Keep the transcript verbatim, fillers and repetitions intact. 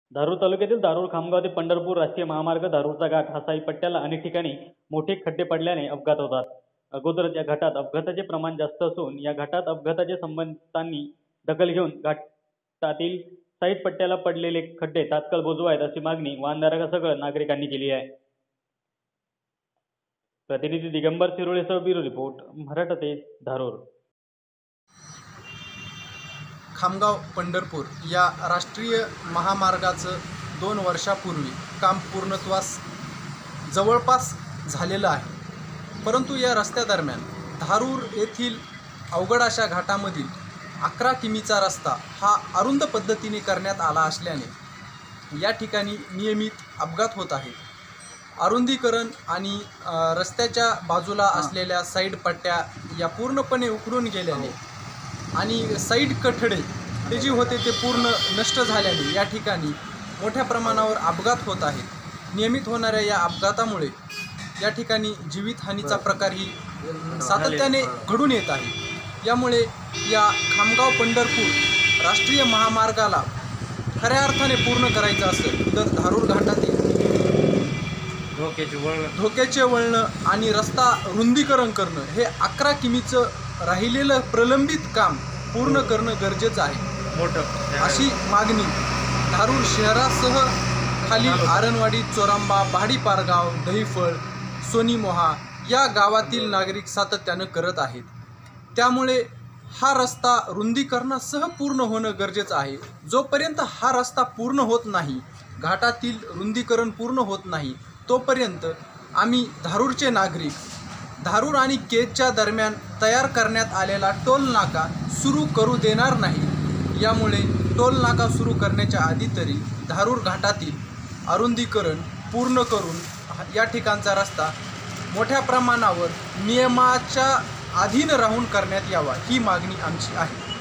धारूर तालुक्यातील धारूर खामगाव ते पंढरपूर राष्ट्रीय महामार्ग धारूरचा घाट हा साई पट्ट्याला अनेक ठिकाणी मोठे खड्डे पडल्याने अपघात होतात. अगोदरच या घाटात अपघाताचे प्रमाण जास्त असून या घाटात अपघाताचे संबंधितांनी दखल घेऊन घाटातील साईड पट्ट्याला पडलेले खड्डे तात्काळ बुजवावेत अशी मागणी वाहनधारकासह नागरिकांनी केली आहे. प्रतिनिधी दिगंबर सिरोळेसह ब्युरो रिपोर्ट मराठा ते धारूर. खामगाव पंढरपूर या राष्ट्रीय महामार्गाचं दोन वर्षापूर्वी काम पूर्णत्वास जवळपास झालेलं आहे. परंतु या रस्त्यादरम्यान धारूर येथील अवघड अशा घाटामधील अकरा किमीचा रस्ता हा अरुंद पद्धतीने करण्यात आला असल्याने या ठिकाणी नियमित अपघात होत आहेत. अरुंदीकरण आणि रस्त्याच्या बाजूला असलेल्या साईड पट्ट्या या पूर्णपणे उखडून गेल्याने आणि साईड कठडे ते जे होते ते पूर्ण नष्ट झाल्याने या ठिकाणी मोठ्या प्रमाणावर अपघात होत आहेत. नियमित होणाऱ्या या अपघातामुळे या ठिकाणी जीवितहानीचा प्रकारही सातत्याने घडून येत आहे. यामुळे या खामगाव पंढरपूर राष्ट्रीय महामार्गाला खऱ्या अर्थाने पूर्ण करायचं असेल तर धारूर घाटातील धोक्याचे वळण धोक्याचे वळणं आणि रस्ता रुंदीकरण करणं हे अकरा किमीचं राहिलेलं प्रलंबित काम पूर्ण करणं गरजेचं आहे. मोठं अशी मागणी धारूर शहरासह खालील आरणवाडी, चोरांबा, भाडी पारगाव, दहिफळ, सोनीमोहा या गावातील नागरिक सातत्यानं करत आहेत. त्यामुळे हा रस्ता रुंदीकरणासह पूर्ण होणं गरजेचं आहे. जोपर्यंत हा रस्ता पूर्ण होत नाही, घाटातील रुंदीकरण पूर्ण होत नाही, तोपर्यंत आम्ही धारूरचे नागरिक धारूर आणि केजच्या दरम्यान तयार करण्यात आलेला टोल नाका सुरू करू देणार नाही. यामुळे टोल नाका सुरू करण्याच्या आधी तरी धारूर घाटातील अरुंदीकरण पूर्ण करून या ठिकाणचा रस्ता मोठ्या प्रमाणावर नियमाच्या अधीन राहून करण्यात यावा ही मागणी आमची आहे.